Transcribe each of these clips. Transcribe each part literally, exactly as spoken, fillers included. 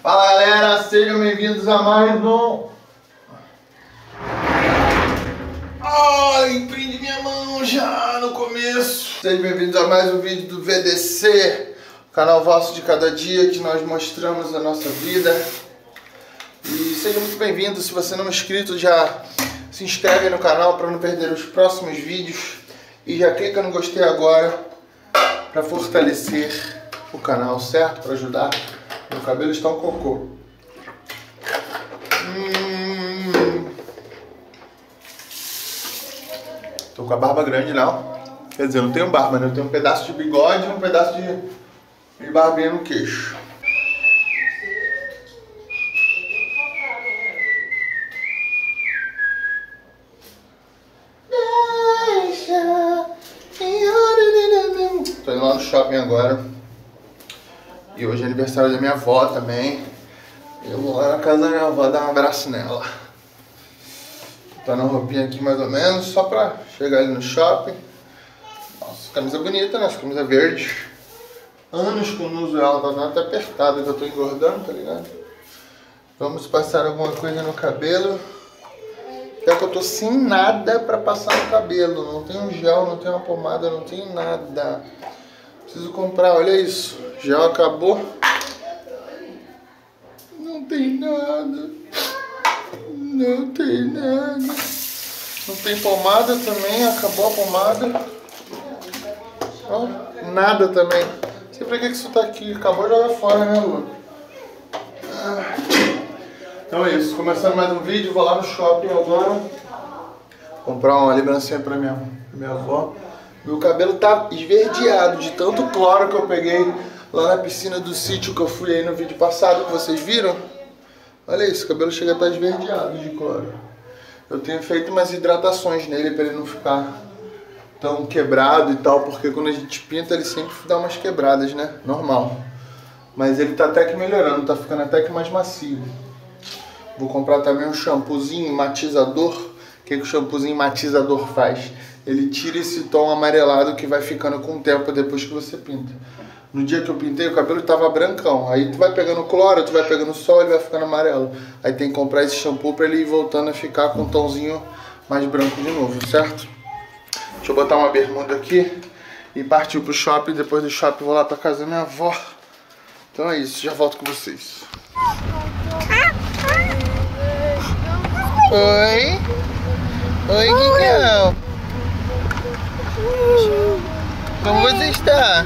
Fala galera, sejam bem-vindos a mais um... Ai, prende minha mão já no começo. Sejam bem-vindos a mais um vídeo do V D C, canal vosso de cada dia que nós mostramos a nossa vida. E sejam muito bem-vindos. Se você não é inscrito, já se inscreve no canal para não perder os próximos vídeos. E já clica no gostei agora para fortalecer o canal, certo? Para ajudar. Meu cabelo está um cocô. Hum. Tô com a barba grande não. Quer dizer, eu não tenho barba, né? Eu tenho um pedaço de bigode e um pedaço de, de barbinha no queixo. Tô indo lá no shopping agora. E hoje é aniversário da minha avó também. Eu vou lá na casa da minha avó dar um abraço nela. Tá na roupinha aqui mais ou menos, só pra chegar ali no shopping. Nossa, camisa bonita, né? Essa camisa verde. Anos que eu não uso ela, tá dando até apertada, que eu tô engordando, tá ligado? Vamos passar alguma coisa no cabelo. Até que eu tô sem nada pra passar no cabelo. Não tenho gel, não tenho uma pomada, não tenho nada. Preciso comprar, olha isso. Gel acabou. Não tem nada. Não tem nada. Não tem pomada também, acabou a pomada. Ó, nada também. Não sei pra que isso tá aqui. Acabou de jogar fora, né, Lu? Ah. Então é isso. Começando mais um vídeo. Vou lá no shopping agora. Comprar uma lembrancinha pra minha, pra minha avó. Meu cabelo tá esverdeado de tanto cloro que eu peguei lá na piscina do sítio que eu fui aí no vídeo passado, que vocês viram. Olha isso, o cabelo chega a estar esverdeado de cloro. Eu tenho feito umas hidratações nele para ele não ficar tão quebrado e tal, porque quando a gente pinta ele sempre dá umas quebradas, né? Normal. Mas ele tá até que melhorando, tá ficando até que mais macio. Vou comprar também um shampoozinho matizador. O que, que o shampoozinho matizador faz? Ele tira esse tom amarelado que vai ficando com o tempo depois que você pinta. No dia que eu pintei, o cabelo estava brancão. Aí tu vai pegando cloro, tu vai pegando sol, ele vai ficando amarelo. Aí tem que comprar esse shampoo para ele ir voltando a ficar com um tomzinho mais branco de novo, certo? Deixa eu botar uma bermuda aqui e partir pro shopping. Depois do shopping vou lá pra casa da minha avó. Então é isso, já volto com vocês. Oi? Oi, Guigão. Como você está?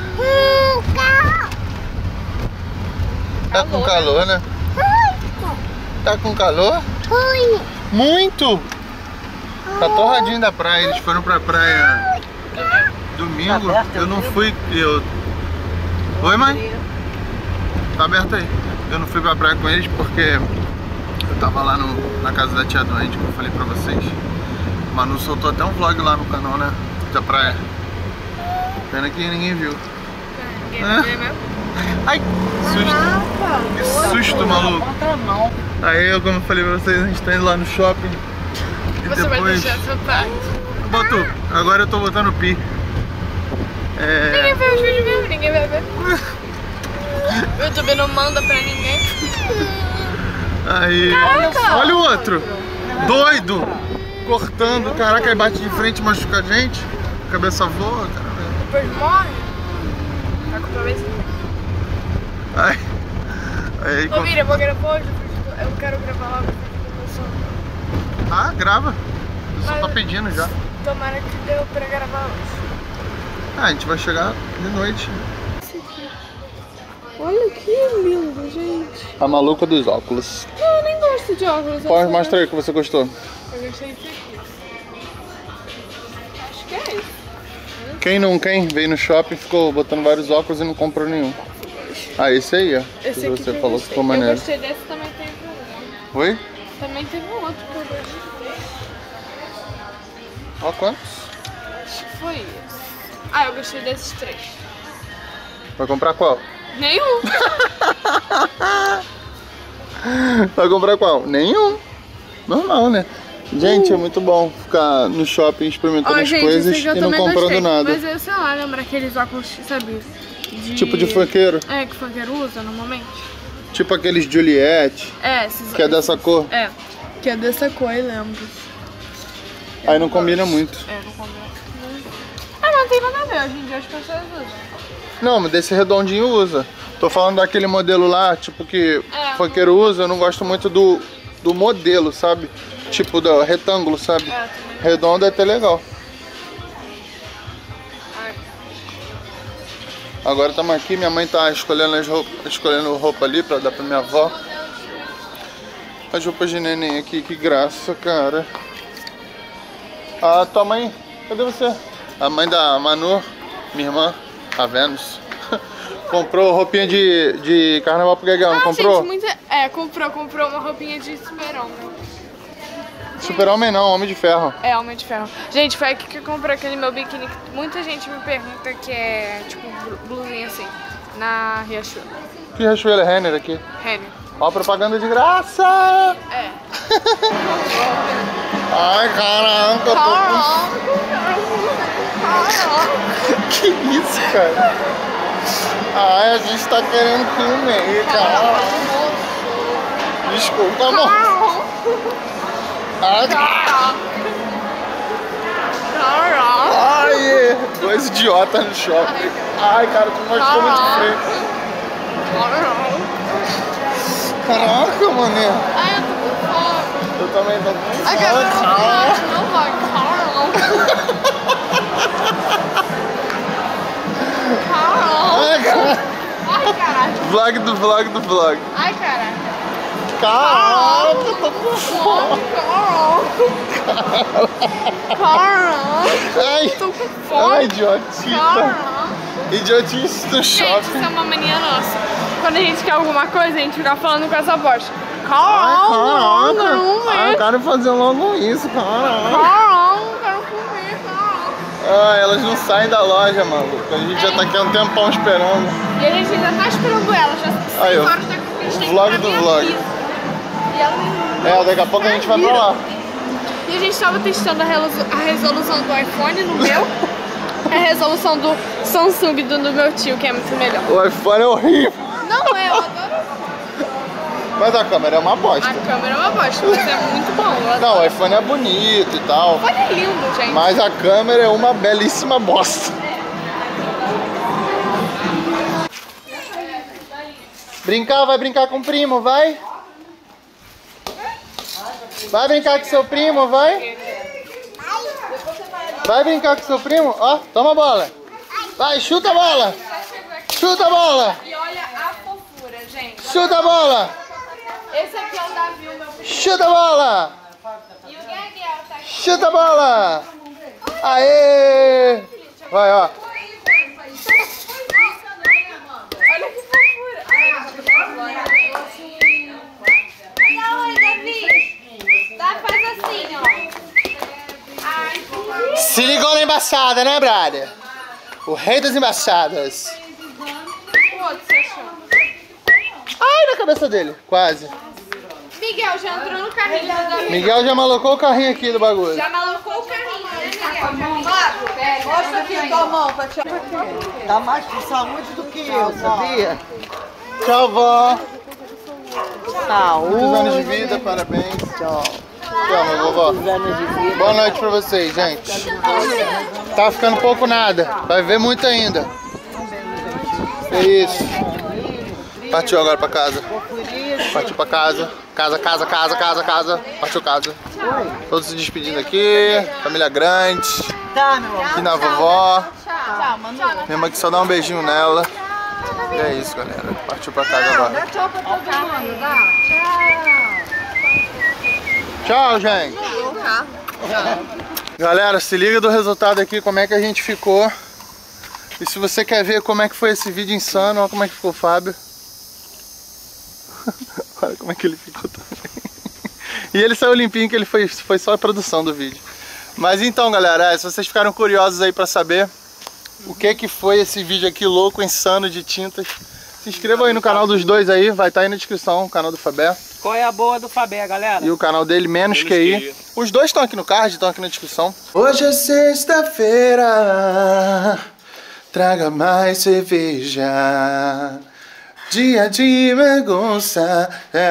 Tá com calor, né? Tá com calor? Muito! Tá torradinho da praia. Eles foram pra praia domingo. Eu não fui. Eu... Oi, mãe? Tá aberto aí. Eu não fui pra praia com eles porque eu tava lá no, na casa da tia doente, que eu falei pra vocês. Manu soltou até um vlog lá no canal, né? Da praia. Pena que ninguém viu. Ninguém vai ver mesmo? Ai, susto. Que susto, maluco. Aí eu, como eu falei pra vocês, a gente tá indo lá no shopping. E você depois... vai deixar essa parte. Botou. Agora eu tô botando pi. É... Ninguém vê os vídeos mesmo, ninguém vai ver. O YouTube não manda pra ninguém. Aí... Caraca. Olha o outro. Doido. Cortando. Caraca, aí bate de frente e machuca a gente. Cabeça voa, cara. Depois morre. Tá com cabeça. Ai. Aí, Ô, Mira, eu vou gravar hoje. Eu quero gravar logo. Ah, grava. Eu só Mas... tô pedindo já. Tomara que deu pra gravar hoje. Ah, a gente vai chegar de noite. Olha que lindo, gente. A maluca dos óculos. Não, eu nem gosto de óculos. Pode mostrar aí que você gostou. Eu gostei desse aqui. Acho que é isso. Quem não, quem veio no shopping, ficou botando vários óculos e não comprou nenhum. Ah, esse aí, ó. Esse que aqui você que falou que ficou maneiro. Eu gostei desse, também teve um. Oi? Também teve um outro que eu gostei. Ó, quantos? Acho que foi esse. Ah, eu gostei desses três. Vai comprar qual? Nenhum. Vai comprar qual? Nenhum. Normal, né? Gente, é muito bom ficar no shopping experimentando Ó, as gente, coisas esse aqui e eu não também comprando gostei, nada. Mas eu sei lá, lembra aqueles óculos, sabe? De... Tipo de funkeiro. É, que funkeiro usa normalmente. Tipo aqueles Juliette. É, esses... Que é dessa cor. É, que é dessa cor, eu lembro. Aí não combina muito. É, não combina. Ah, mas não tem nada a ver, hoje em dia as pessoas usam. Não, mas desse redondinho usa. Tô falando daquele modelo lá, tipo que É. funkeiro usa, eu não gosto muito do, do modelo, sabe? Tipo do retângulo, sabe? É, Redondo é até legal. Agora estamos aqui, minha mãe tá escolhendo, as roupas, escolhendo roupa ali pra dar pra minha avó. As roupas de neném aqui, que graça, cara. Ah, tua mãe, cadê você? A mãe da Manu, minha irmã, a Vênus, comprou roupinha de, de carnaval pro Gagal, não ah, comprou? Gente, muita... É, comprou, comprou uma roupinha de super-homem. Super-homem não, Homem de Ferro. É, Homem de Ferro. Gente, foi aqui que eu comprei aquele meu biquíni que muita gente me pergunta que é, tipo, blusinha assim, na Riachuelo. Que Riachuelo é Renner aqui? Renner. Ó, propaganda de graça! É. Ai, caraca, eu tô com... Que isso, cara? Ai, a gente tá querendo comer, cara. Desculpa, amor. Ai, ai, dois idiotas no shopping. Ai, cara, tu mostrou muito feio. Caraca, mané. Ai, eu tô com fome. Eu também tô com Ai, cara, eu tô com fome. Não vai, Ai, cara. Ai, caralho. Vlog do vlog do vlog. Ai, caralho. Caraca, eu tô com fome. Caralho. Ai, tô com fome. Ai, idiotita. Idiotice do Gente, shopping. isso é uma mania nossa. Quando a gente quer alguma coisa, a gente fica falando com essa voz. Ai, Caralho, caraca. não Ai, eu quero fazer logo isso, caraca. Caralho, quero comer, caralho. Ah, elas não saem da loja, maluco. A gente já tá aqui há um tempão esperando. E a gente ainda tá esperando ela, já são Aí, seis ó. horas da que a gente tem Vlog que do ir pra vlog. minha pizza. E ela nem... É, daqui a pouco a gente vai pra lá. E a gente tava testando a, resolu- a resolução do iPhone no meu. A resolução do Samsung do, do meu tio, que é muito melhor. O iPhone é horrível. Não é, eu adoro. Mas a câmera é uma bosta. A câmera é uma bosta, mas é muito bom. Eu adoro. Não, o iPhone é bonito e tal. Olha, é lindo, gente. Mas a câmera é uma belíssima bosta. Brincar, vai brincar com o primo, vai? Vai brincar com seu primo, vai? Vai brincar com seu primo? Ó, toma a bola. Vai, chuta a bola. Chuta a bola. E olha a fofura, gente. Chuta a bola. Esse aqui é o Davi, o meu primo. Chuta a bola. E o Gabriel tá aqui. Chuta a bola. Aê. Vai, ó. Olha que fofura. Não, oi, Davi. Tá, faz assim, ó. Ai, que lindo. Se ligou na embaçada, né, brother? O rei das embaçadas. O outro, você achou? Ai, na cabeça dele, quase. Miguel já entrou no carrinho do Davi. Miguel já malocou o carrinho aqui do bagulho. Já malucou o carrinho, né, Miguel? Mostra aqui tua mão pra te... Dá mais de saúde do que eu, sabia? Tchau, vó. Saúde. Muitos anos de vida, parabéns. Tchau. Tchau, meu vovó. Muitos anos de vida. Boa noite pra vocês, gente. Tá ficando pouco nada. Vai ver muito ainda. É isso. Partiu agora pra casa. Partiu pra casa. Casa, casa, casa, casa, casa. Partiu casa. Todos se despedindo aqui. Família grande. Tá, meu amor. Aqui na vovó. Tchau, Manu. Minha irmã que só dá um beijinho nela. E é isso, galera. Partiu pra casa agora. Tchau pra todo mundo, dá. Tchau, gente. Galera, se liga do resultado aqui, como é que a gente ficou. E se você quer ver como é que foi esse vídeo insano, olha como é que ficou o Fábio. Olha como é que ele ficou também. E ele saiu limpinho, que ele foi, foi só a produção do vídeo. Mas então, galera, é, se vocês ficaram curiosos aí pra saber o que que foi esse vídeo aqui louco, insano de tintas, se inscrevam aí no canal dos dois aí, vai estar aí na descrição, o canal do Fabé. Qual é a boa do Fabé, galera? E o canal dele, Menos Que Aí. Os dois estão aqui no card, estão aqui na descrição. Hoje é sexta-feira, traga mais cerveja. Dia de bagunça.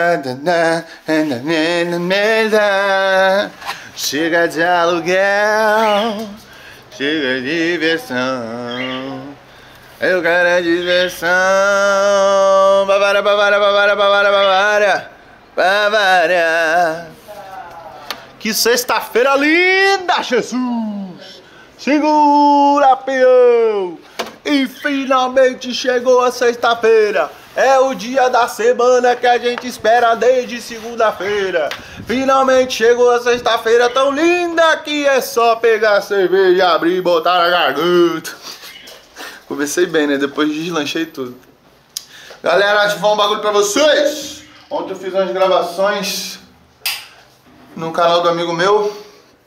Chega de aluguel. Chega de diversão. Eu quero é diversão. Bavária, Bavária, Bavária, Bavária, Bavária. Bavária. Que sexta-feira linda, Jesus! Segura, peão! E finalmente chegou a sexta-feira. É o dia da semana que a gente espera desde segunda-feira. Finalmente chegou a sexta-feira tão linda que é só pegar a cerveja, abrir e botar na garganta. Comecei bem, né? Depois deslanchei tudo. Galera, deixa eu falar um bagulho pra vocês. Ontem eu fiz umas gravações no canal do amigo meu.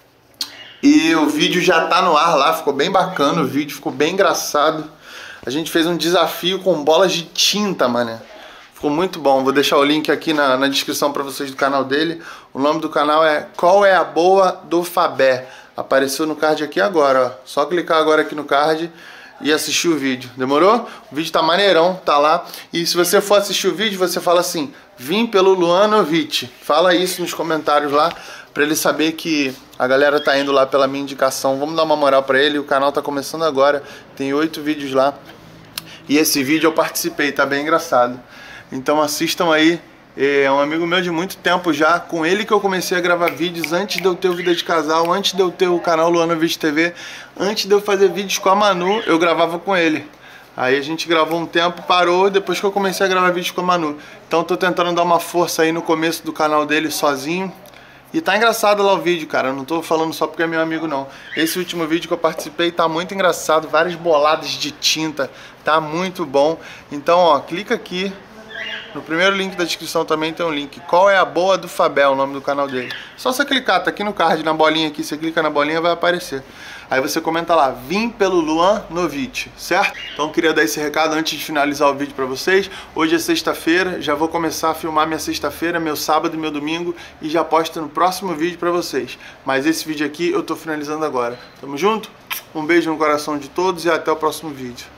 E o vídeo já tá no ar lá, ficou bem bacana o vídeo, ficou bem engraçado. A gente fez um desafio com bolas de tinta, mano. Ficou muito bom, vou deixar o link aqui na, na descrição pra vocês do canal dele. O nome do canal é Qual é a Boa do Fabé. Apareceu no card aqui agora, ó. Só clicar agora aqui no card e assistir o vídeo, demorou? O vídeo tá maneirão, tá lá. E se você for assistir o vídeo, você fala assim: vim pelo Luanovic. Fala isso nos comentários lá, pra ele saber que a galera tá indo lá pela minha indicação. Vamos dar uma moral pra ele, o canal tá começando agora. Tem oito vídeos lá. E esse vídeo eu participei, tá bem engraçado. Então assistam aí. É um amigo meu de muito tempo já, com ele que eu comecei a gravar vídeos antes de eu ter o Vida de Casal, antes de eu ter o canal Luanovic T V, antes de eu fazer vídeos com a Manu, eu gravava com ele. Aí a gente gravou um tempo, parou, depois que eu comecei a gravar vídeos com a Manu. Então tô tentando dar uma força aí no começo do canal dele sozinho. E tá engraçado lá o vídeo, cara, eu não tô falando só porque é meu amigo não. Esse último vídeo que eu participei tá muito engraçado, várias boladas de tinta, tá muito bom. Então ó, clica aqui. No primeiro link da descrição também tem um link. Qual é a Boa do Fabé, o nome do canal dele. Só você clicar, tá aqui no card, na bolinha aqui. Você clica na bolinha, vai aparecer. Aí você comenta lá, vim pelo Luanovic, certo? Então eu queria dar esse recado antes de finalizar o vídeo pra vocês. Hoje é sexta-feira, já vou começar a filmar minha sexta-feira, meu sábado e meu domingo. E já posto no próximo vídeo pra vocês. Mas esse vídeo aqui eu tô finalizando agora. Tamo junto? Um beijo no coração de todos e até o próximo vídeo.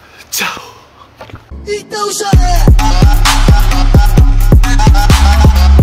Tchau! Então já é.